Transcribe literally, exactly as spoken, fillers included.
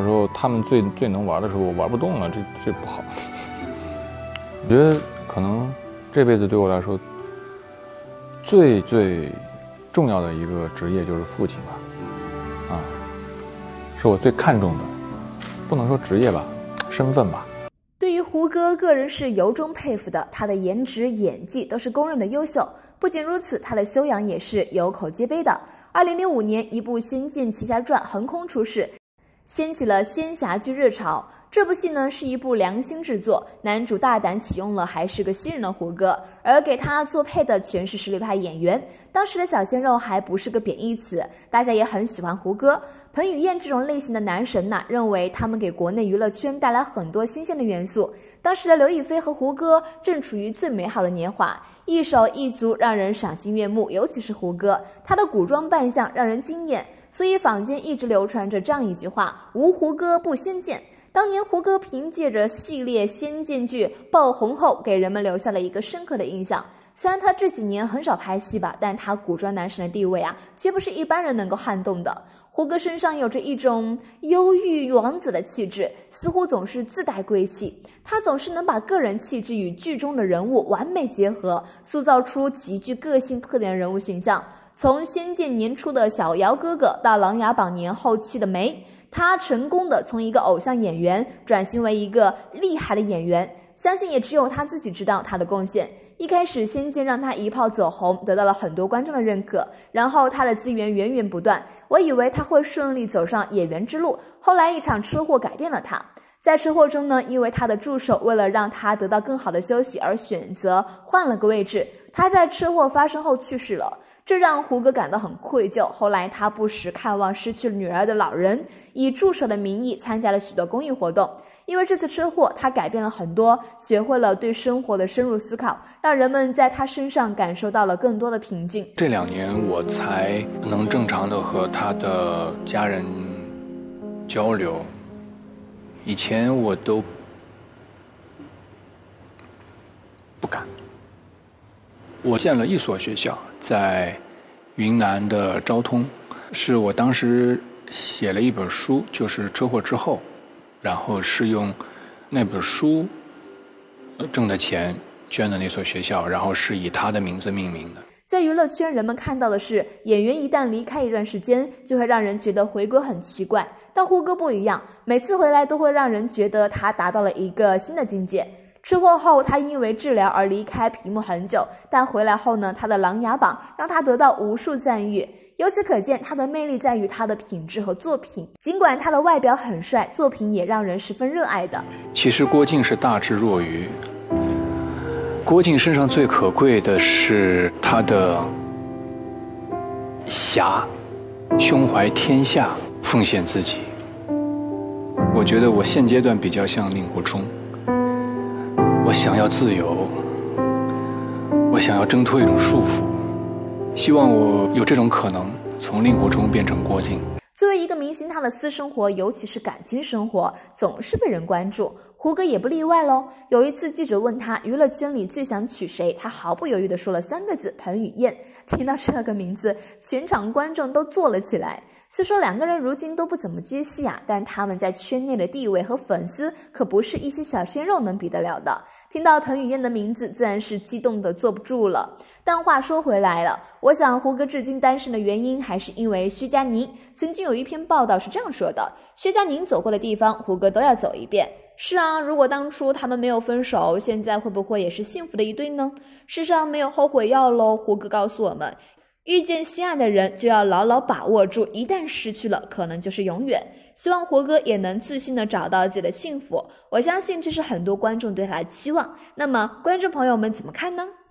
时候他们最最能玩的时候，我玩不动了，这这不好。我觉得可能这辈子对我来说最最重要的一个职业就是父亲吧，啊，是我最看重的，不能说职业吧，身份吧。 对于胡歌，个人是由衷佩服的，他的颜值、演技都是公认的优秀。不仅如此，他的修养也是有口皆碑的。二零零五年，一部《仙剑奇侠传》横空出世，掀起了仙侠剧热潮。这部戏呢是一部良心制作，男主大胆启用了还是个新人的胡歌，而给他做配的全是实力派演员。当时的小鲜肉还不是个贬义词，大家也很喜欢胡歌。彭于晏这种类型的男神呐、啊，认为他们给国内娱乐圈带来很多新鲜的元素。当时的刘亦菲和胡歌正处于最美好的年华，一手一足让人赏心悦目，尤其是胡歌，他的古装扮相让人惊艳，所以坊间一直流传着这样一句话：无胡歌不仙剑。当年胡歌凭借着系列仙剑剧爆红后，给人们留下了一个深刻的印象。虽然他这几年很少拍戏吧，但他古装男神的地位啊，绝不是一般人能够撼动的。胡歌身上有着一种忧郁王子的气质，似乎总是自带贵气。他总是能把个人气质与剧中的人物完美结合，塑造出极具个性特点的人物形象。从仙剑年初的小姚哥哥到琅琊榜年后期的梅，他成功的从一个偶像演员转型为一个厉害的演员，相信也只有他自己知道他的贡献。一开始仙剑让他一炮走红，得到了很多观众的认可，然后他的资源源源不断，我以为他会顺利走上演员之路，后来一场车祸改变了他。在车祸中呢，因为他的助手为了让他得到更好的休息而选择换了个位置，他在车祸发生后去世了，这让胡歌感到很愧疚。后来他不时看望失去了女儿的老人，以助手的名义参加了许多公益活动。因为这次车祸，他改变了很多，学会了对生活的深入思考，让人们在他身上感受到了更多的平静。 这两年我才能正常的和他的家人交流，以前我都不敢。我建了一所学校，在云南的昭通，是我当时写了一本书，就是车祸之后，然后是用那本书挣的钱捐的那所学校，然后是以他的名字命名的。 在娱乐圈，人们看到的是演员一旦离开一段时间，就会让人觉得回归很奇怪，但胡歌不一样，每次回来都会让人觉得他达到了一个新的境界。车祸后，他因为治疗而离开屏幕很久，但回来后呢，他的《琅琊榜》让他得到无数赞誉。由此可见，他的魅力在于他的品质和作品。尽管他的外表很帅，作品也让人十分热爱的。 其实郭靖是大智若愚，郭靖身上最可贵的是他的侠，胸怀天下，奉献自己。我觉得我现阶段比较像令狐冲。我想要自由，我想要挣脱一种束缚，希望我有这种可能，从令狐冲变成郭靖。 作为一个明星，他的私生活，尤其是感情生活，总是被人关注。胡歌也不例外喽。有一次记者问他娱乐圈里最想娶谁，他毫不犹豫地说了三个字：彭于晏。听到这个名字，全场观众都坐了起来。虽说两个人如今都不怎么接戏啊，但他们在圈内的地位和粉丝可不是一些小鲜肉能比得了的。听到彭于晏的名字，自然是激动的坐不住了。但话说回来了，我想胡歌至今单身的原因还是因为薛佳凝。曾经有一篇报道是这样说的：薛佳凝走过的地方，胡歌都要走一遍。是啊，如果当初他们没有分手，现在会不会也是幸福的一对呢？世上没有后悔药喽。胡歌告诉我们，遇见心爱的人就要牢牢把握住，一旦失去了，可能就是永远。希望胡歌也能自信地找到自己的幸福，我相信这是很多观众对他的期望。那么观众朋友们怎么看呢？